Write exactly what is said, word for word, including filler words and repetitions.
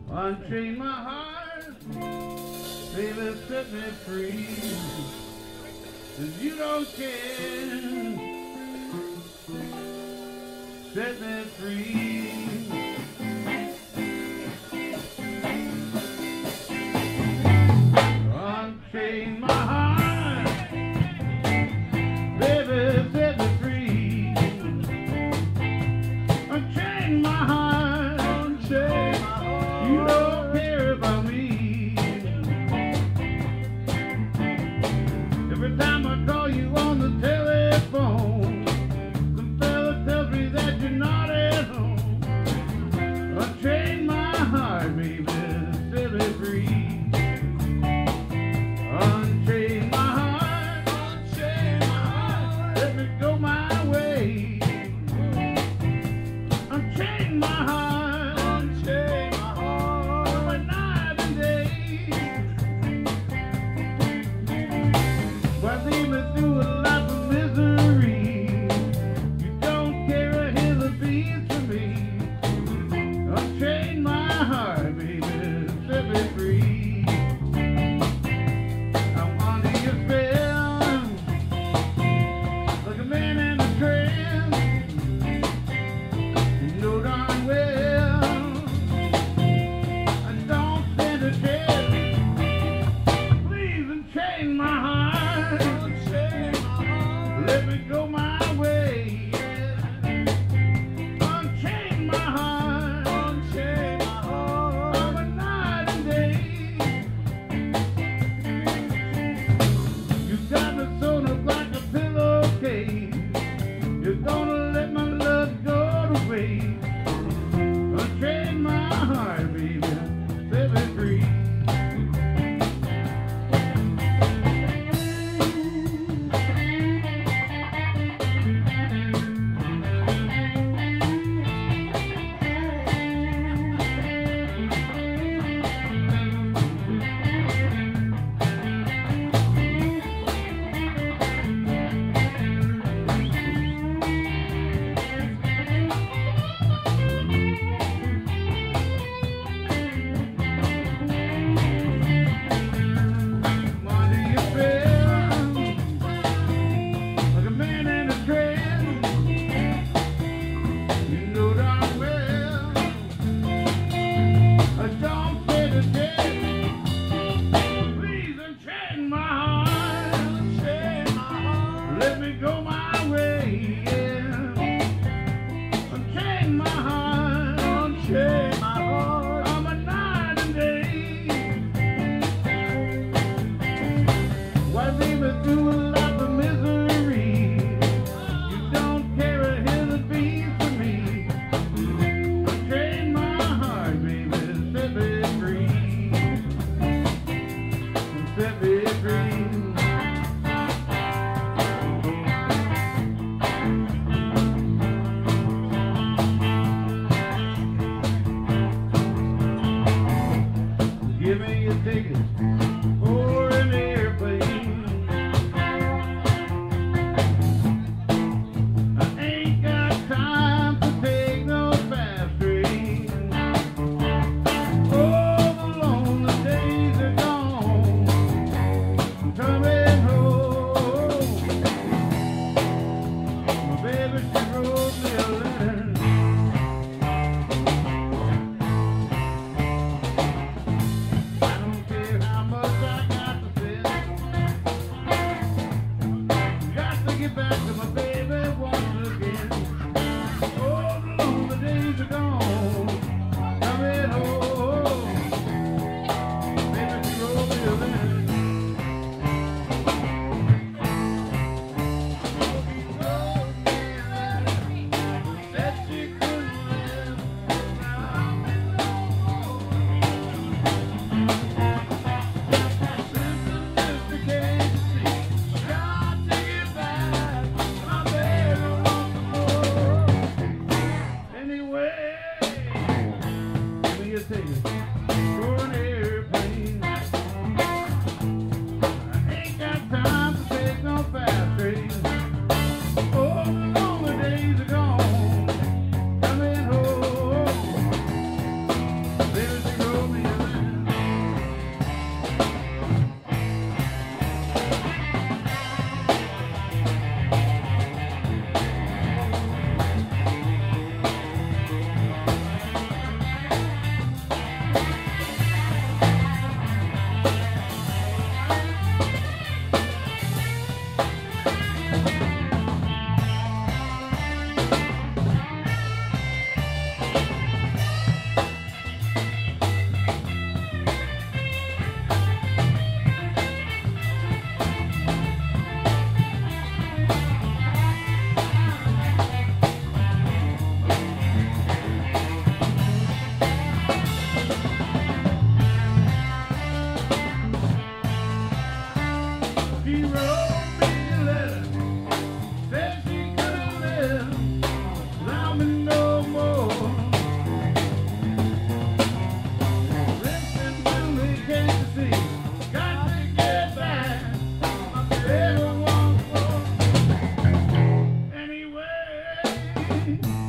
Unchain my heart, baby, set me free. 'Cause you don't care, set me free. Unchain my heart, baby, set me free. Unchain my heart, unchain my heart. You don't care about me. Every time I call you on the telephone, some fella tells me that you're not at home. Unchain my heart, baby, set me free. Unchain my heart, unchain my heart, let me go my way. Unchain my heart, unchain my heart, over night and day. Why leave me through a life of misery? You don't care a hill of beans for me. Unchain my heart, baby, set me free. I'm under your spell, like a man in a trance. You know darn well I don't stand a chance. Please unchain my heart, unchain my heart, let me go my way. Unchain my heart, unchain my heart, over night and day. You got me sewn up like a pillowcase. You're gonna let my love go to waste. Unchain my heart, baby, set me free. I'm under your spell, like a man in a trance. You know darn well I don't stand a chance. Please unchain my heart, unchain my heart, let me go my way. Yeah. Unchain my heart, unchain my heart, I'm a night and day. Why leave me through a life of misery? You don't care a hill of beans for me. Unchain my heart, baby, set me free. Set me free. Give me a ticket for an airplane. I ain't got time to take no fast train. Oh, the lonely days are gone. I'm coming home. My baby, she wrote me a letter. I don't care how much I got to spend. Got to get back to my baby once again. Oh, the lonely days are gone. Coming home. Baby, she wrote me a letter. Said she couldn't live without me no more. Baby, she wrote me.